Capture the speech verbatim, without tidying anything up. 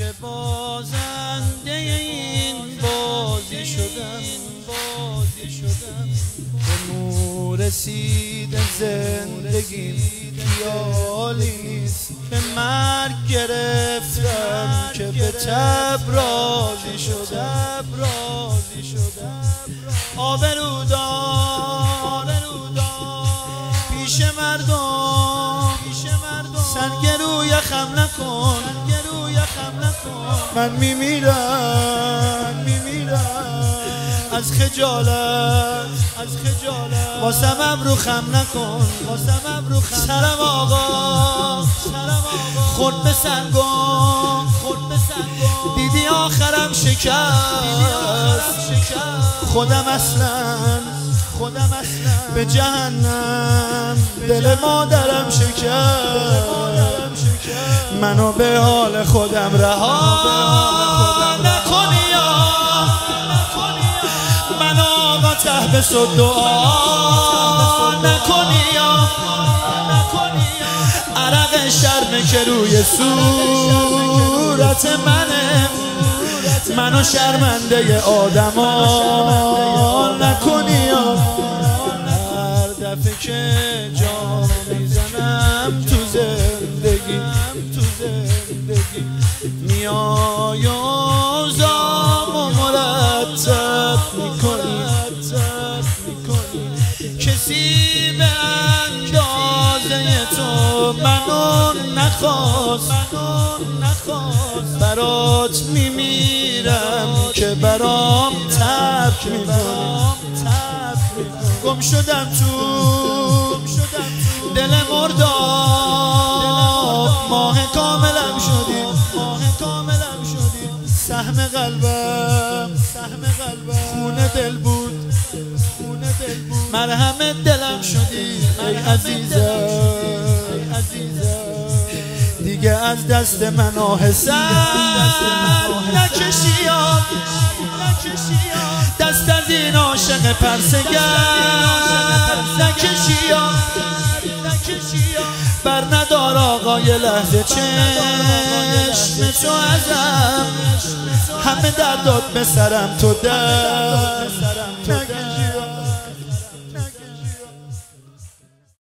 که بازنده این بازی شدم بازی شدم به نور رسید زندگیم خیالی نیست که مرگ گرفتم که به تب راضی شدم راضی شدم آبرودار پیش مردم سنگ روی خم نکن من میمیرم میمیرم از خجالت از خجالت واسم ابرو خم نکن واسم ابرو خم سرم آقا سرم آقا خورد به سنگم خورد به سنگم دیدی آخرم شکست خودم اصلا خودم اصلا به جهنم دل مادرم شکست منو به حال خودم رها نکنی یا منو آقا ته به صد دعا نکنی یا عرق شرمه که روی صورت منه منو شرمنده آدما نکنی یا هر دفعه که جا میزنم تو زندگی تو زندگی میای و اوضاعمو مرتب میکنی کسی به اندازه تو منو نخواست برات میمیرم که برام تب میکنی گم شدم تو دل مرداب ماه کاملم شدی سهم قلبم خونه دل بود مرهم دلم شدی ای عزیزم دیگه از دست من آه سر نکشی دست از این عاشق پرسگر نکشی بر ندار آقای لحظه چشم تو ازم همه دردات به سرم تو در